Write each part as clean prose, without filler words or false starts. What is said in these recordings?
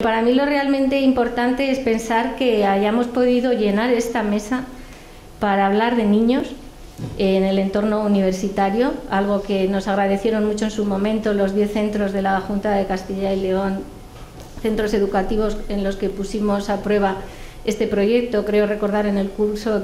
Para mí lo realmente importante es pensar que hayamos podido llenar esta mesa para hablar de niños en el entorno universitario, algo que nos agradecieron mucho en su momento los 10 centros de la Junta de Castilla y León, centros educativos en los que pusimos a prueba este proyecto, creo recordar en el curso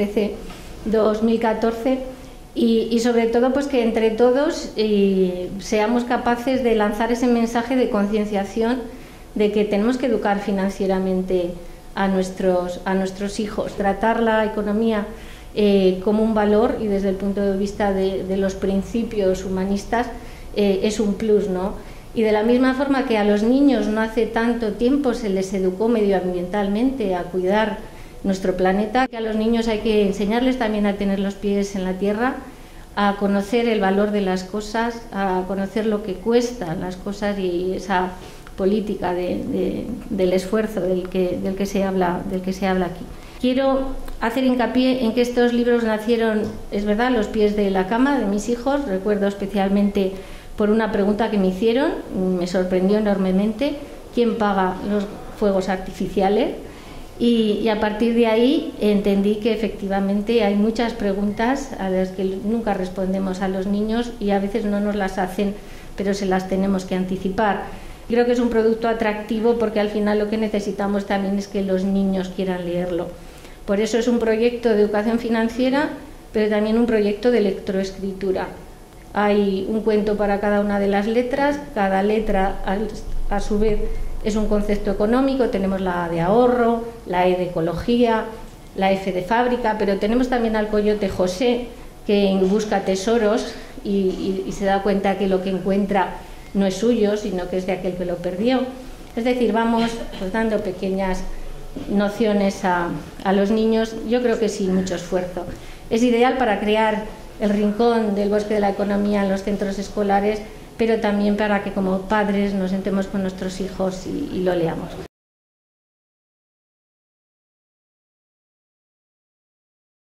2013-2014, y sobre todo pues que entre todos seamos capaces de lanzar ese mensaje de concienciación de que tenemos que educar financieramente a nuestros hijos, tratar la economía como un valor, y desde el punto de vista de los principios humanistas es un plus, ¿no? Y de la misma forma que a los niños no hace tanto tiempo se les educó medioambientalmente a cuidar nuestro planeta, que a los niños hay que enseñarles también a tener los pies en la tierra, a conocer el valor de las cosas, a conocer lo que cuestan las cosas y esa política del esfuerzo del que se habla aquí. Quiero hacer hincapié en que estos libros nacieron, es verdad, a los pies de la cama de mis hijos. Recuerdo especialmente por una pregunta que me hicieron, me sorprendió enormemente: ¿quién paga los fuegos artificiales? Y a partir de ahí entendí que efectivamente hay muchas preguntas a las que nunca respondemos a los niños y a veces no nos las hacen, pero se las tenemos que anticipar. Creo que es un producto atractivo porque al final lo que necesitamos también es que los niños quieran leerlo. Por eso es un proyecto de educación financiera, pero también un proyecto de lectoescritura. Hay un cuento para cada una de las letras, cada letra a su vez es un concepto económico. Tenemos la A de ahorro, la E de ecología, la F de fábrica, pero tenemos también al coyote José, que busca tesoros y se da cuenta que lo que encuentra no es suyo, sino que es de aquel que lo perdió. Es decir, vamos pues dando pequeñas nociones a los niños, yo creo que sin mucho esfuerzo. Es ideal para crear el rincón del bosque de la economía en los centros escolares, pero también para que como padres nos sentemos con nuestros hijos y lo leamos.